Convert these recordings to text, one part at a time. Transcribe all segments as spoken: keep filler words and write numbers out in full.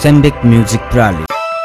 Sembhek Music Prali.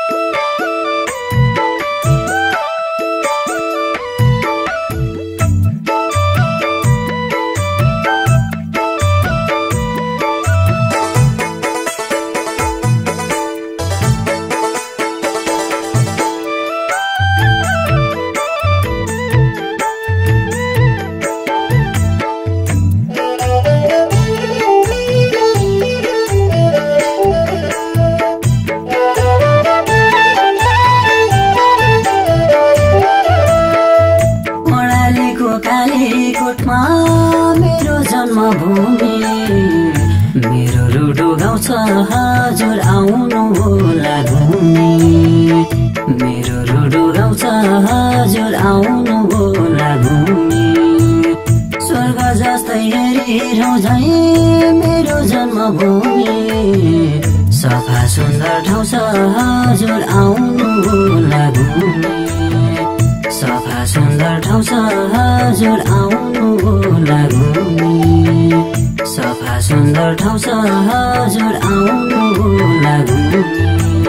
मेरो जन्म भूमि मेरो रुडो गाउँ छ हजुर आउनु होला घुमी मेरो रुडो गाउँ छ हजुर आउनु होला घुमी स्वर्ग जस्तै हेरिरहँ झै मेरो जन्म भूमि सफा सुन्दर ठाउँ छ हजुर आउनु होला घुमी सफा सुन्दर ठाउँ छ हजुर आउनु होला घुमी सफा सुन्दर ठाउँ छ हजुर आउनु होला घुमी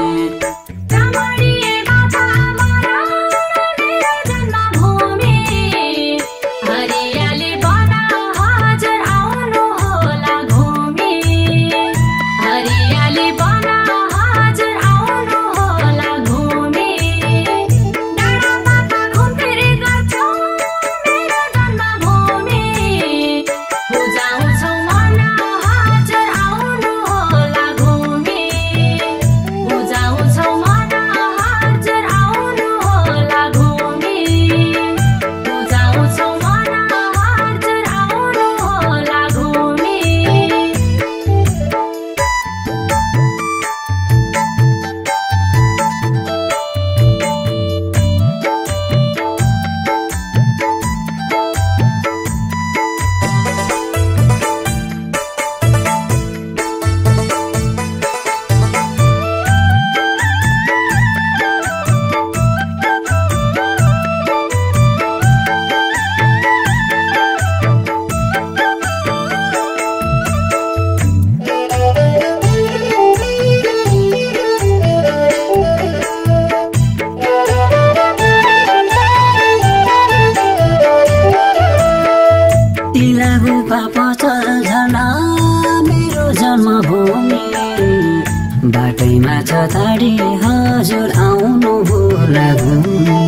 बाटैमा छ ताडी हजुर आउनु होला घुमी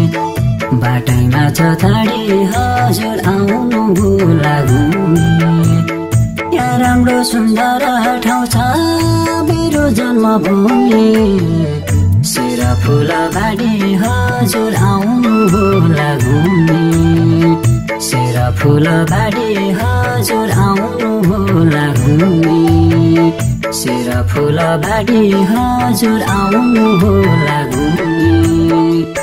बाटैमा छ ताडी हजुर आउनु होला घुमी यहाँ राम्रो सुन्दर ठाउँ छ मेरो जन्मभूमि सिर फुल बाडी हजुर आउनु होला घुमी सिर फुल बाडी हजुर आउनु होला घुमी सिर फुल बाडी हजुर आउनु होला घुमी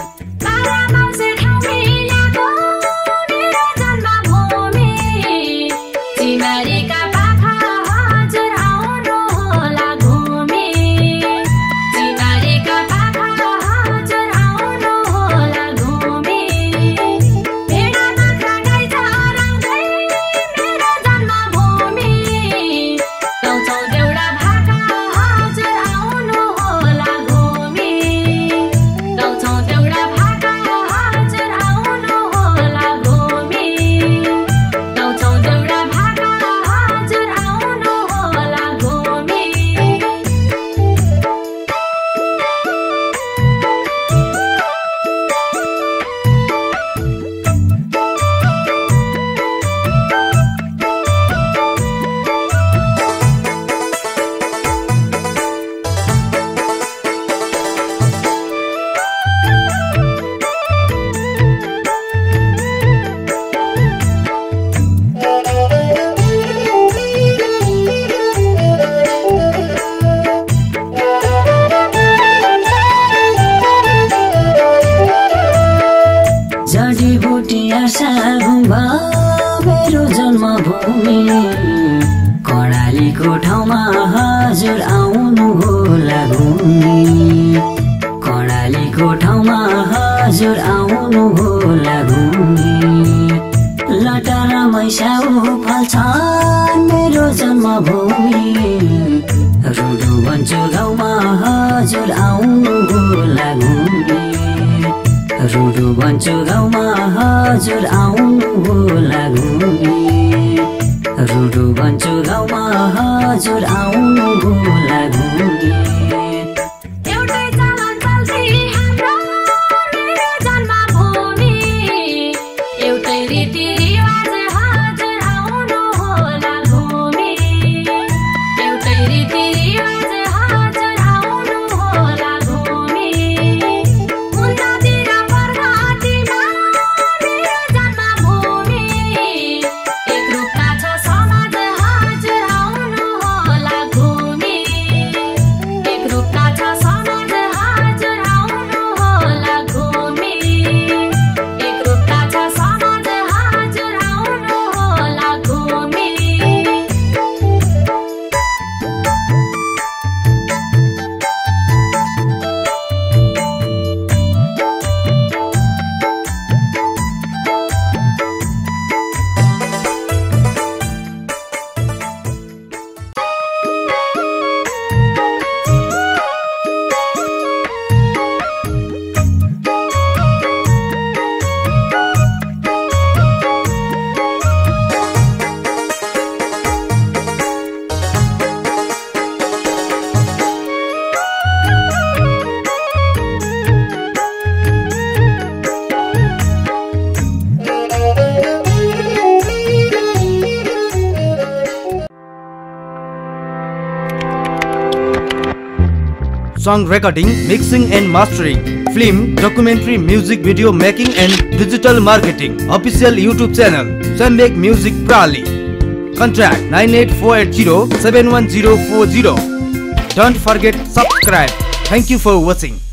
मेरो जन्मभूमि कर्णालीको ठाउँमा हजुर आउनु होला घुमी कर्णालीको ठाउँमा हजुर आउनु होला घुमी लटारा मैसाउ फल्छन् मेरो जन्मभूमि रुडु भन्छु गाउँमा हजुर आउनु होला घुमी रुडु भन्छु गाउँमा हजुर आउनु होला घुमी रुडु भन्छु गाउँमा हजुर आउनु होला घुमी Song recording, mixing and mastering, film, documentary, music video making and digital marketing. Official YouTube channel, Sembhek Music Prali. Contact nine eight four eight zero seven one zero four zero. Don't forget subscribe. Thank you for watching.